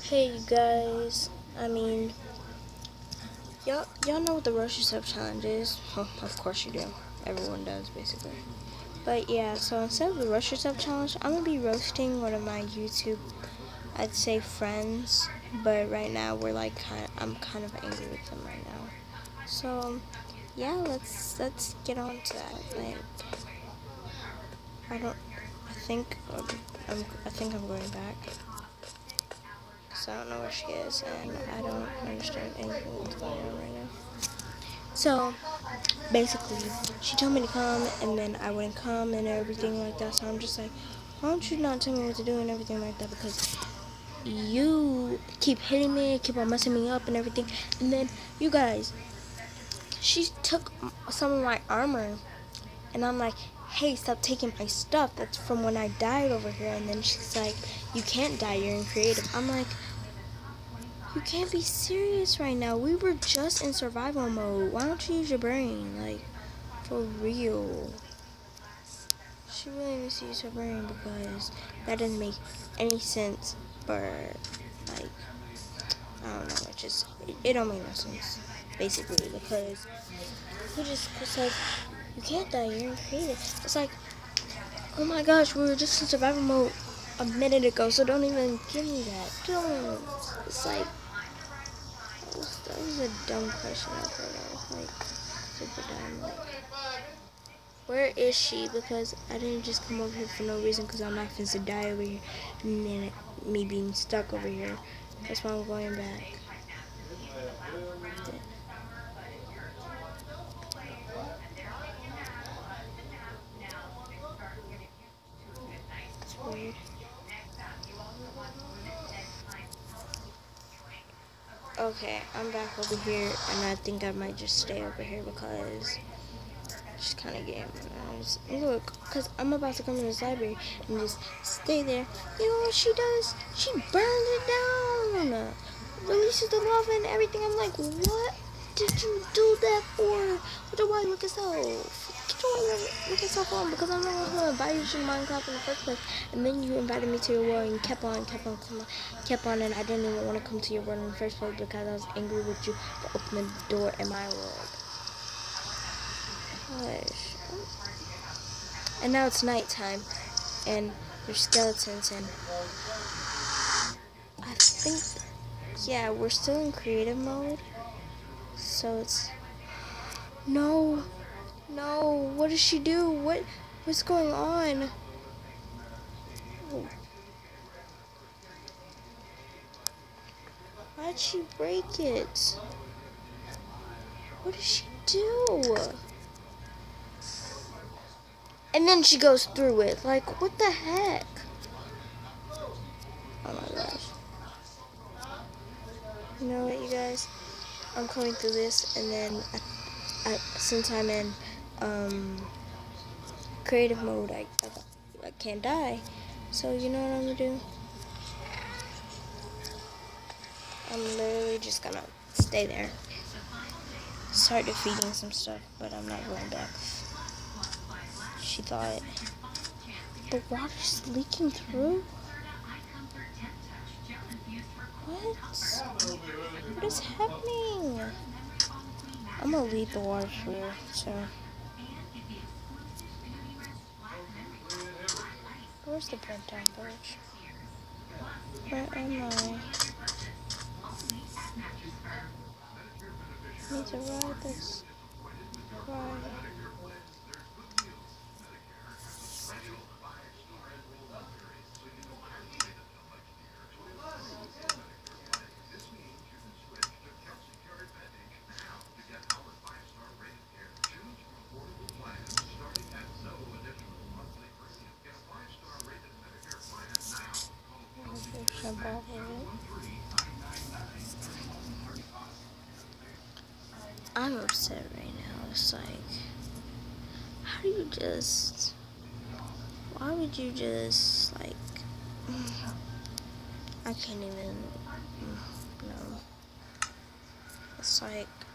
Hey you guys, I mean, y'all know what the roast yourself challenge is? Oh, of course you do. Everyone does, basically. But yeah, so instead of the roast yourself challenge, I'm gonna be roasting one of my YouTube, I'd say friends. But right now we're like I'm kind of angry with them right now. So yeah, let's get on to that. Like, I don't, I think I think I'm going back. So I don't know where she is, and I don't understand anything that's going on right now. So basically, she told me to come, and then I wouldn't come, and everything like that. So I'm just like, why don't you not tell me what to do and everything like that? Because you keep hitting me, keep on messing me up and everything. And then you guys, she took some of my armor, and I'm like, hey, stop taking my stuff. That's from when I died over here. And then she's like, you can't die. You're in creative. I'm like, you can't be serious right now. We were just in survival mode. Why don't you use your brain? Like, for real. She really needs to use her brain because that doesn't make any sense. But, like, I don't know. It don't make no sense. Basically, because it's like, you can't die. You're in creative. It's like, oh my gosh, we were just in survival mode a minute ago. So don't even give me that. Don't. It's like, that was a dumb question I put out. Like, super dumb. Like, where is she? Because I didn't just come over here for no reason. Because I'm not finna to die over here, and then me being stuck over here. That's why I'm going back. It's weird. Okay, I'm back over here, and I think I might just stay over here because just kind of getting my nerves. Look, because I'm about to come in this library and just stay there. You know what she does? She burns it down. Releases the lava and everything. I'm like, what did you do that for? What do I look yourself? Get your look yourself on, because I'm not going to invite you to Minecraft in the first place. And then you invited me to your world and kept on, and I didn't even want to come to your world in the first place because I was angry with you for opening the door in my world. Gosh. And now it's nighttime, and there's skeletons, and I think, yeah, we're still in creative mode. So it's no, what does she do? What's going on? Oh. Why'd she break it? What does she do? And then she goes through it. Like, what the heck? Oh my gosh. You know what, you guys? I'm coming through this, and then since I'm in creative mode, I can't die. So you know what I'm gonna do? I'm literally just gonna stay there. Start defeating some stuff, but I'm not going back. She thought the water's leaking through? What is happening? I'm gonna leave the water through, so. Where's the burnt down village? Where am I? I need to ride this ride. Jump off of it. I'm upset right now. It's like, how do you just, why would you just, like, I can't even, no. It's like,